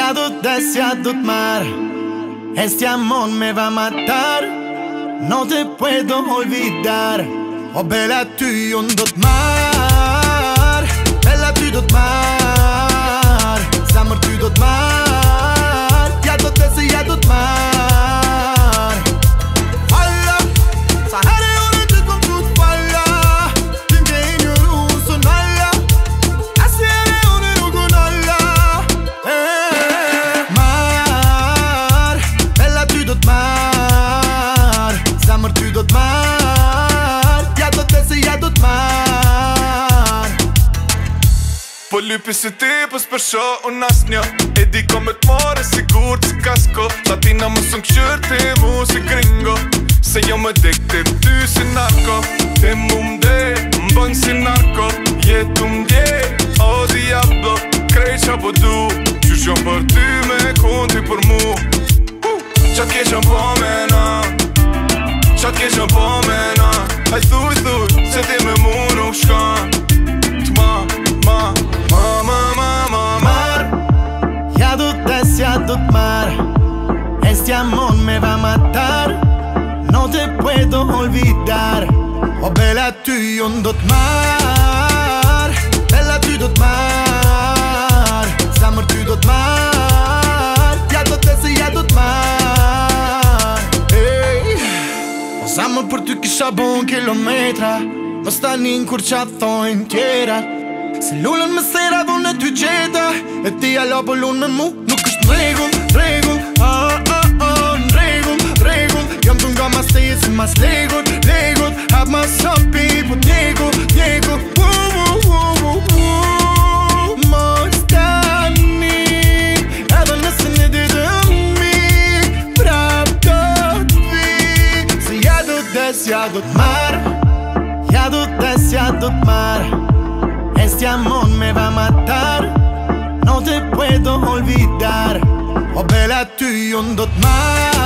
Deseado mar. Este amor me va a matar. No te puedo olvidar. Oh bella tu ondot mar. Bella tu dot mar. Zamor tu dot mar. Deseado mar. Falla. Sahara ora tu kom tu falla. Tinge inuru sonalla. Asere ora rugunalla. Zamor tu dot mar. Deseado mar. Po lypi si ti, po s'përsho unë asnjo. E di ko me t'more sigur që kasko. Latina më sën këshyr ti mu si gringo. Se jo më addicted ty si narko. Ti mu mde, m'bën si narko. Jetu m'dje, o diablo. Krej qa po du, qyshon për ty me konti për mu. Qa t'keqen po me na, qa t'keqen po me na. Haj thuj, se ti me mu nuk shkan. Deseado mar. Este amor me va a matar. No te puedo olvidar. Oh bella tu ondot mar. Bella tu dot mar. Zamor tu dot mar. Deseado mar. Hey. Os amor për ty kisha bon kilometra. Mos tani kur qa thojnë tjera. Se lullën me sera dhune ty gjeta. E ti alo po lullën me mu. Nuk është regull, regull. Regull. Jam të nga mas të jetë si mas legut. Hap mas hapi po djegu. Mos tani. Edhe nëse në ditëm mi. Prap do t'vi. Se deseado mar. Deseado mar. Este amor me va a matar. No te puedo olvidar. Oh bella tu ondot mar.